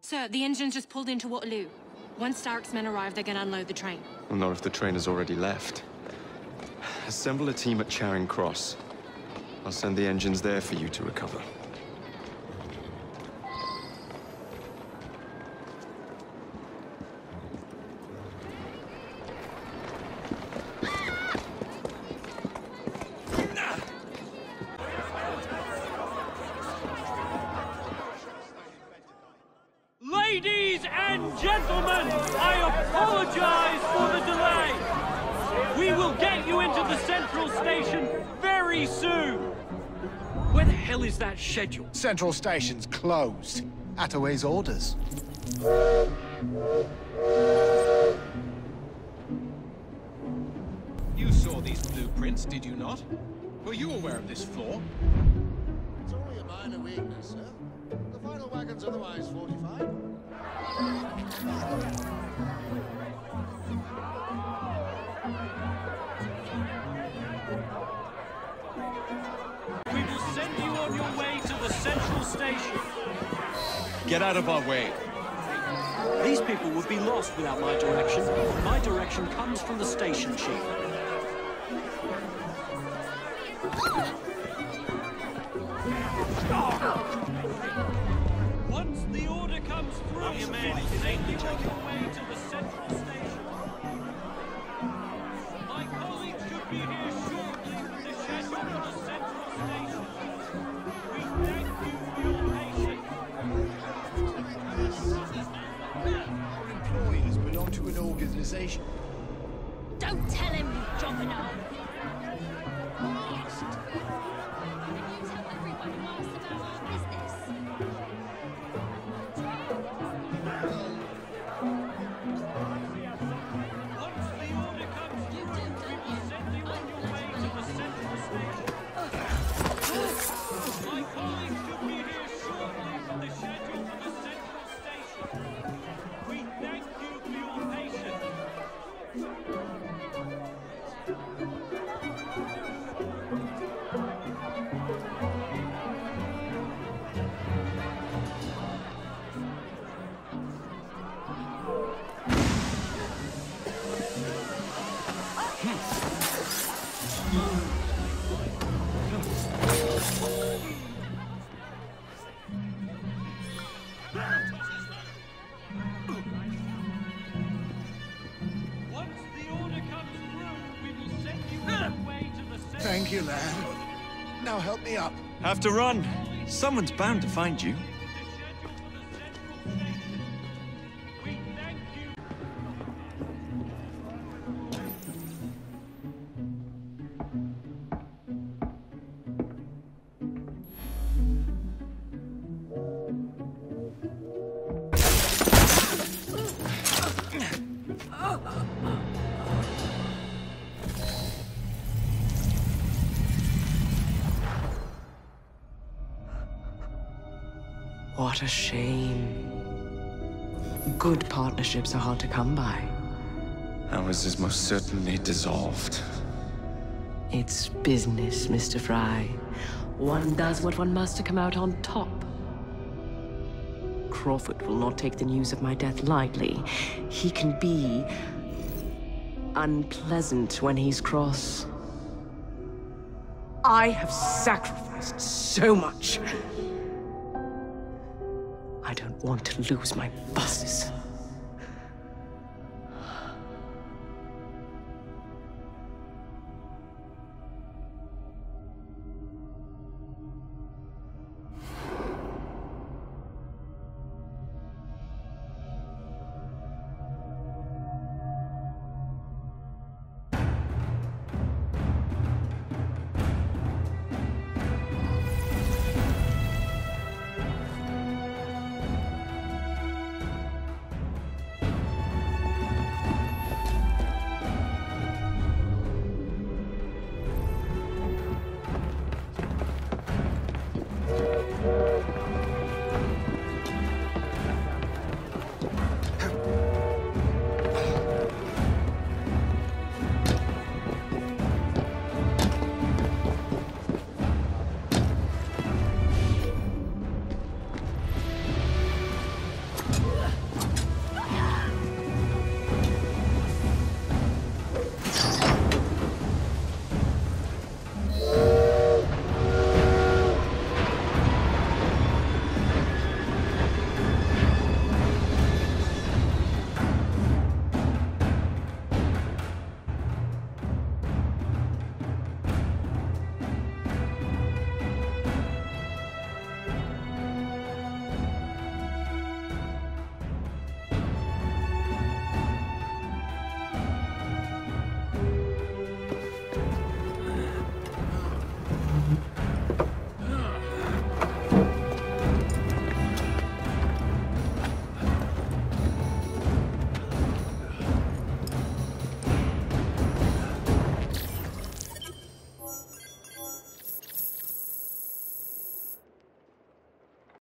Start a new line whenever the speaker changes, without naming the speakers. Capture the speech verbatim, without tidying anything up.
Sir, the engine's just pulled into Waterloo. Once Starrick's men arrive, they're gonna unload the train.
Well, not if the train has already left. Assemble a team at Charing Cross. I'll send the engines there for you to recover.
Ladies and gentlemen, I apologize for the delay. We will get you into the central station very soon. Where the hell is that schedule?
Central Station's closed. Attaway's orders.
You saw these blueprints, did you not? Were you aware of this flaw?
It's only a minor weakness, sir. The final wagon's otherwise fortified.
We will send you on your way to the central station.
Get out of our way.
These people would be lost without my direction. My direction comes from the station chief. Once the order comes through, you may safely on your way to the central station. My colleagues should be here shortly with the schedule for the central station. We thank you for your patience.
Our employees belong to an organization.
Don't tell him, you jobber.
Thank you, lad. Now help me up.
Have to run. Someone's bound to find you.
What a shame. Good partnerships are hard to come by.
Ours is most certainly dissolved.
It's business, Mister Fry. One does what one must to come out on top. Crawford will not take the news of my death lightly. He can be unpleasant when he's cross. I have sacrificed so much. I don't want to lose my bosses.